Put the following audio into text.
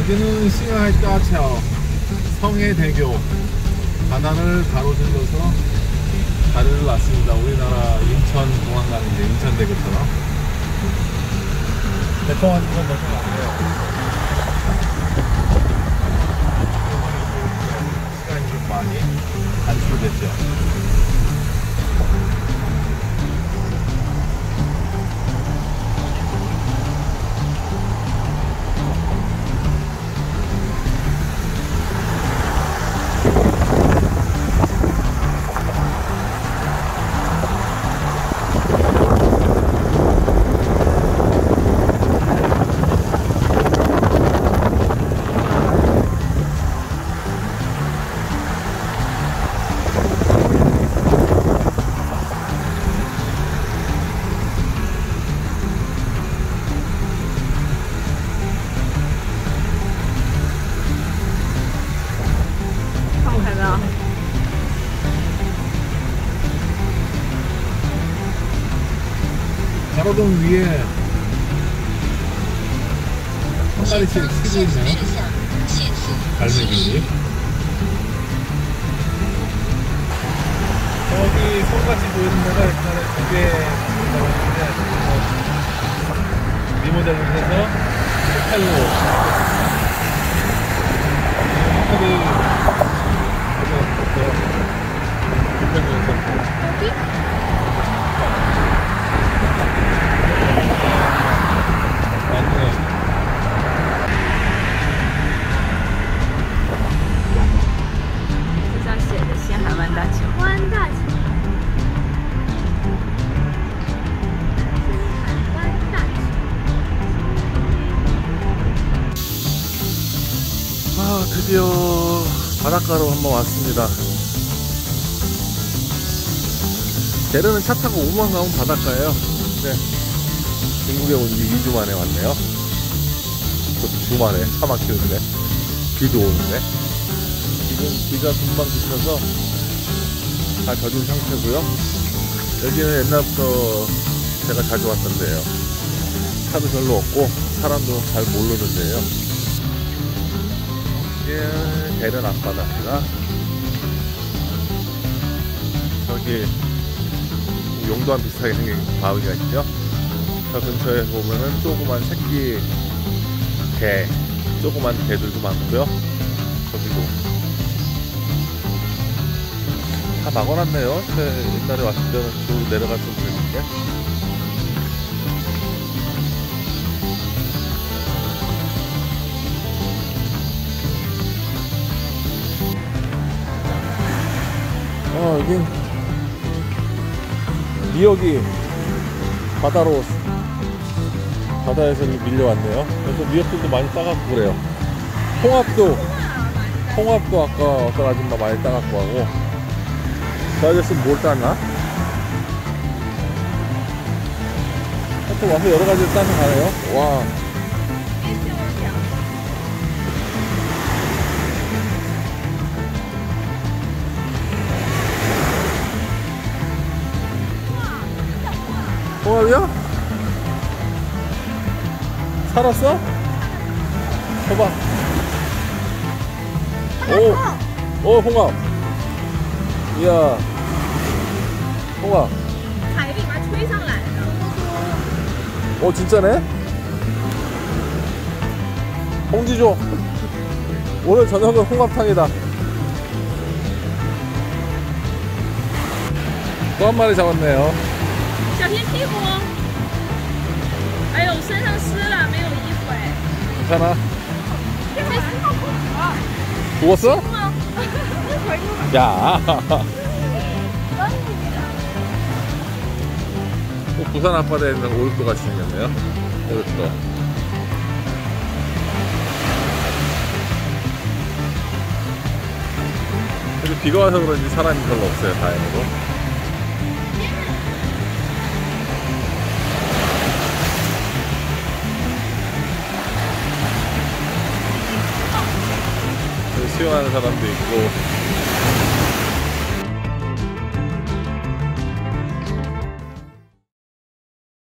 여기는 싱하이따차오 성해대교 바다를 가로질러서 다리를 놨습니다. 우리나라 인천공항 가는 게 인천대교처럼. 대통한 지는 벌써 왔네요. 시간이 좀 많이 단축됐죠. 가로등 위에 한 마리씩 치고 있네요. 갈매기들이. 저기 손같이 보이는 데가 옛날에 두개 리모델링 해서 헬로 드디어 바닷가로 한번 왔습니다. 대르는 차 타고 5만 가면 바닷가예요. 네. 중국에 온 지 2주 만에 왔네요. 주 만에 차 막히는데 비도 오는데 지금 비가 금방 그쳐서 다 젖은 상태고요. 여기는 옛날부터 제가 자주 왔던 데예요. 차도 별로 없고 사람도 잘 모르는데요. 대른 앞바다입니다. 저기 용도암 비슷하게 생긴 바위가 있죠. 저 근처에 보면은 조그만 새끼 개, 조그만 개들도 많고요. 저기도 다 막아놨네요. 옛날에 왔을 때는 쭉 내려갔으면 되는데. 여긴 미역이 바다에서 밀려왔네요. 그래서 미역들도 많이 따갖고 그래요. 홍합도 아까 어떤 아줌마 많이 따갖고 하고. 저 아저씨는 뭘 땄나? 하여튼 와서 여러가지를 따서 가네요. 와. 홍합이야? 살았어? 봐봐. 오, 홍합. 이야, 홍합. 진짜네? 홍지 줘. 오늘 저녁은 홍합탕이다. 또 한 마리 잡았네요. 小心屁股哦！哎呦，身上湿了，没有衣服哎。 괜찮아? 죽었어? 야. 부산 앞바다에 있는 올것 같이 생겼네요. 이것도. 그래도 비가 와서 그런지 사람이 별로 없어요, 다행히도. 수영하는 사람도 있고